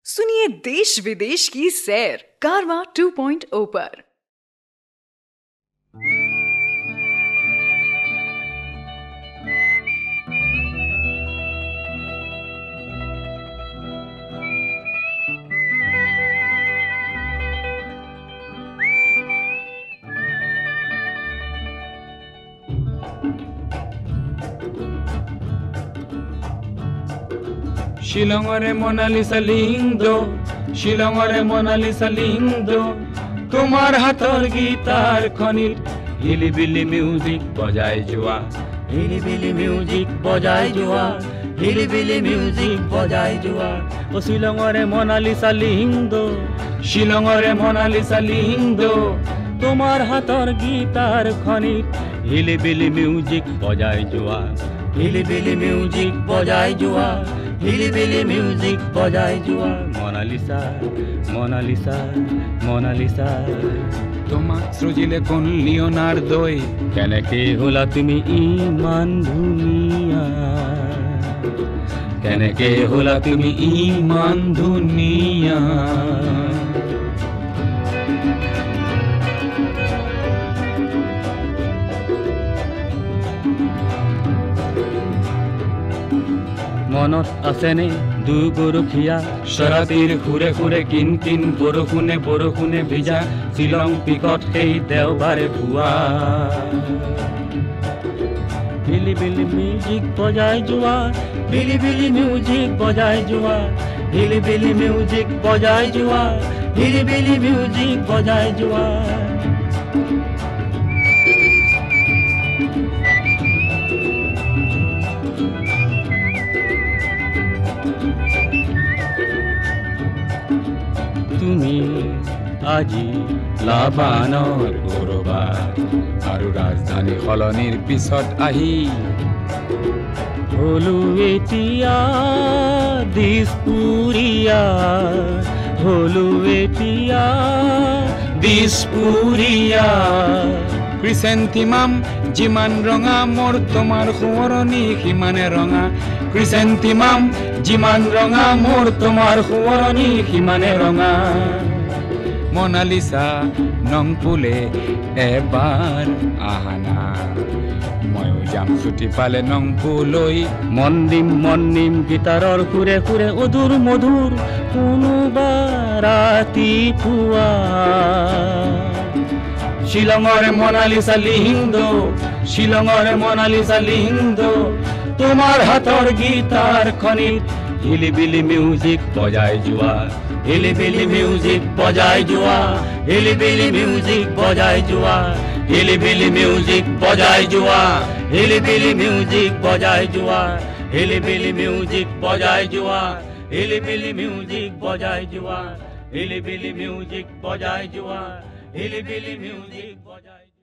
सुनिए देश विदेश की सैर कारवा 2.0 पर। শিলংরে মোনালিসা লিংদো শিলংরে মোনালিসা লিংদো তোমার হাতৰ গীতাৰ খনিত হিলিবিলি মিউজিক বজাই যোৱা হিলিবিলি মিউজিক বজাই যোৱা হিলিবিলি মিউজিক বজাই যোৱা ও শিলংরে মোনালিসা লিংদো শিলংরে মোনালিসা লিংদো তোমার হাতৰ গীতাৰ খনিত হিলিবিলি মিউজিক বজাই যোৱা হিলিবিলি মিউজিক বজাই যোৱা হিলিবিলি মিউজিক বজাই যোৱা মোনালিসা মোনালিসা মোনালিসা তোমাক সৃজিলে কোন লিওনার্দোই কেনেকে হলা তুমি ইমান ধুনীয়া কেনেকে হলা তুমি ইমান ধুনীয়া মনত আছেনে দুগৰখীয়া শৰাবীৰ ঘূৰে ঘূৰে কিন কিন বৰষুণে বৰষুণে ভিজা শিলং পিকত সেই দেওবাৰে পুৱা হিলিবিলি মিউজিক বজাই যোৱা হিলিবিলি মিউজিক বজাই যোৱা হিলিবিলি মিউজিক বজাই যোৱা হিলিবিলি মিউজিক বজাই যোৱা তুমি আজি লাবানৰ কৰবাত আৰু ৰাজধানী সলনিৰ পিছত আহি হলো এতিয়া দিছপুৰীয়া হলো এতিয়া দিছপুৰীয়া ক্ৰিচেণ্টিমাম যিমান ৰঙা মোৰ তোমাৰ সোঁৱৰণি সিমানে ৰঙা ক্ৰিচেণ্টিমাম যিমান ৰঙা মোৰ তোমাৰ সোঁৱৰণি সিমানে ৰঙা মোনালিসা নংপুলে এবাৰ আহানা ময়ো যাম ছুটি পালে নংপুলৈ মন দিম গীতাৰৰ সুৰে সুৰে অধুৰ মধুৰ কোনোবা ৰাতিপুৱা শিলংরে মোনালিসা লিংদো শিলংরে মোনালিসা লিংদো তোমার হাতৰ গীতাৰ খনিত হিলিবিলি মিউজিক বজাই যোৱা হিলিবিলি মিউজিক বজাই যোৱা হিলিবিলি মিউজিক বজাই যোৱা হিলিবিলি মিউজিক বজাই যোৱা হিলিবিলি মিউজিক বজাই যোৱা হিলিবিলি মিউজিক বজাই যোৱা হিলিবিলি মিউজিক বজাই যোৱা হিলিবিলি মিউজিক বজাই যোৱা হিলিবিলি মিউজিক বজাই